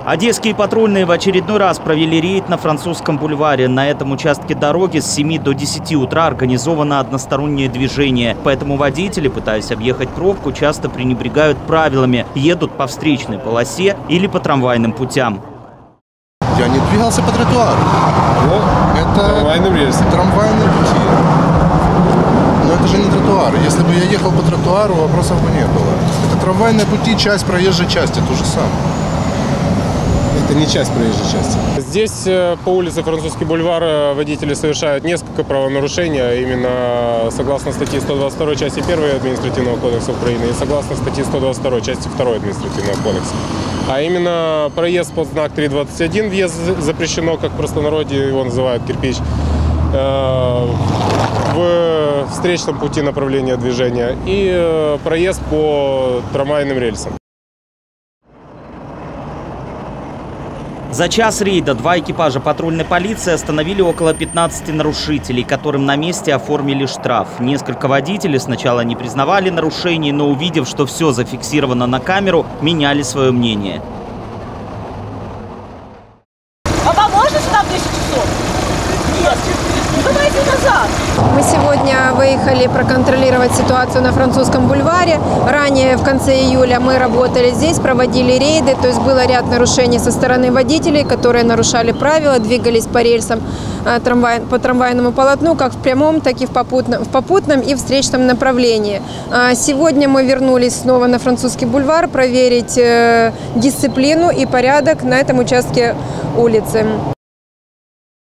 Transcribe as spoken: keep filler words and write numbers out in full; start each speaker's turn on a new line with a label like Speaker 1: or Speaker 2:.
Speaker 1: Одесские патрульные в очередной раз провели рейд на Французском бульваре. На этом участке дороги с семи до десяти утра организовано одностороннее движение. Поэтому водители, пытаясь объехать пробку, часто пренебрегают правилами, едут по встречной полосе или по трамвайным путям.
Speaker 2: Я не двигался по тротуару.
Speaker 3: Ну,
Speaker 2: это
Speaker 3: трамвайным рельсом.
Speaker 2: Трамвайные пути. Но это же не тротуар. Если бы я ехал по тротуару, вопросов бы не было. Это трамвайные пути, часть проезжей части, то же самое.
Speaker 3: Это не часть проезжей части. Здесь по улице Французский бульвар водители совершают несколько правонарушений, а именно согласно статье сто двадцать второй части первой Административного кодекса Украины и согласно статье сто двадцать второй части второй Административного кодекса. А именно проезд под знак три двадцать один, въезд запрещено, как в простонародье его называют, кирпич, в встречном пути направления движения и проезд по трамвайным рельсам.
Speaker 1: За час рейда два экипажа патрульной полиции остановили около пятнадцати нарушителей, которым на месте оформили штраф. Несколько водителей сначала не признавали нарушений, но увидев, что все зафиксировано на камеру, меняли свое мнение.
Speaker 4: А поможешь нам десять часов? Нет. Ну давайте назад.
Speaker 5: Мы сегодня выехали проконтролировать ситуацию на Французском бульваре. Ранее, в конце июля, мы работали здесь, проводили рейды. То есть было ряд нарушений со стороны водителей, которые нарушали правила, двигались по рельсам, трамвай, по трамвайному полотну, как в прямом, так и в попутном, в попутном и встречном направлении. Сегодня мы вернулись снова на Французский бульвар проверить дисциплину и порядок на этом участке улицы.